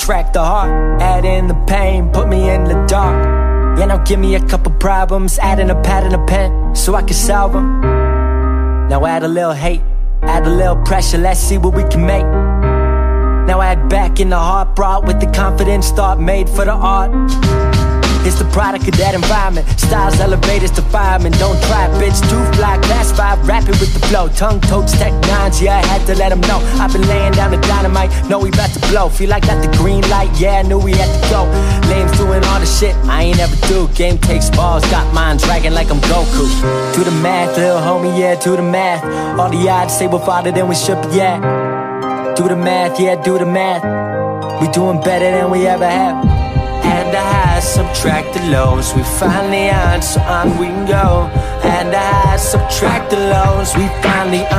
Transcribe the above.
subtract the heart, add in the pain, put me in the dark. Yeah, now give me a couple problems, add in a pad and a pen, so I can solve them. Now add a little hate, add a little pressure, let's see what we can make. Now add back in the heart brought with the confidence thought made for the art. It's the product of that environment. Styles elevators to firemen. Don't try, bitch, too fly. Class 5, rapping with the flow. Tongue totes, tech 9s, yeah, I had to let them know. I've been laying down the dynamite, know we about to blow. Feel like got the green light, yeah, I knew we had to go. Lames doing all the shit I ain't ever do. Game takes balls, got mine dragging like I'm Goku. Do the math, little homie, yeah, do the math. All the odds say we're farther than we should be at. Do the math, yeah, do the math. We doing better than we ever have. Add the highs, subtract the lows. We finally on, so on we can go. Add the highs, subtract the lows. We finally on.